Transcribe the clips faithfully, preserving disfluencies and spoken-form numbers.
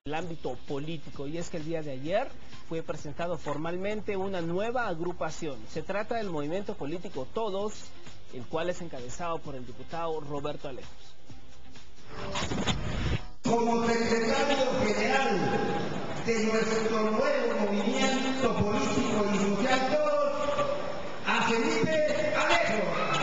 el ámbito político, y es que el día de ayer fue presentado formalmente una nueva agrupación. Se trata del movimiento político Todos, el cual es encabezado por el diputado Roberto Alejos. Como secretario general de nuestro nuevo movimiento político y social Todos, a Felipe Alejos.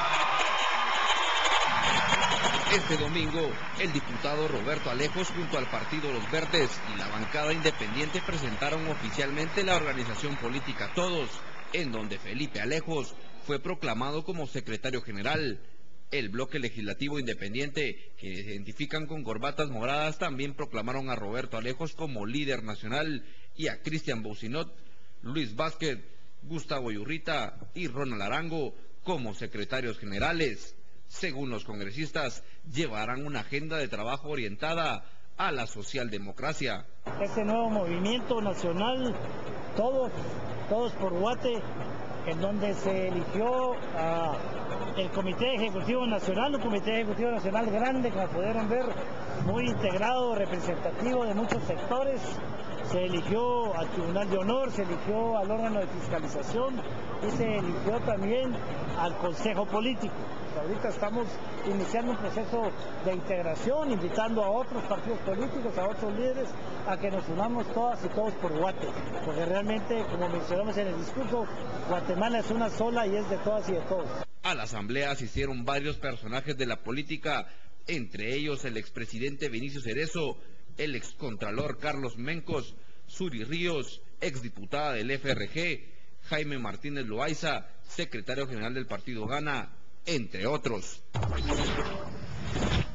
Este domingo, el diputado Roberto Alejos junto al Partido Los Verdes y la bancada independiente presentaron oficialmente la organización política Todos, en donde Felipe Alejos fue proclamado como secretario general. El bloque legislativo independiente, que se identifican con corbatas moradas, también proclamaron a Roberto Alejos como líder nacional y a Cristian Bousinot, Luis Vázquez, Gustavo Yurrita y Ronald Arango como secretarios generales. Según los congresistas, llevarán una agenda de trabajo orientada a la socialdemocracia. Este nuevo movimiento nacional, todos, todos por Guate, en donde se eligió a el Comité Ejecutivo Nacional, un Comité Ejecutivo Nacional grande, como pudieron ver, muy integrado, representativo de muchos sectores. Se eligió al Tribunal de Honor, se eligió al órgano de fiscalización y se eligió también al Consejo Político. Ahorita estamos iniciando un proceso de integración, invitando a otros partidos políticos, a otros líderes, a que nos unamos todas y todos por Guate, porque realmente, como mencionamos en el discurso, Guatemala es una sola y es de todas y de todos. A la asamblea asistieron varios personajes de la política, entre ellos el expresidente Vinicio Cerezo, el excontralor Carlos Mencos, Suri Ríos, exdiputada del F R G, Jaime Martínez Loaiza, secretario general del partido Gana, entre otros.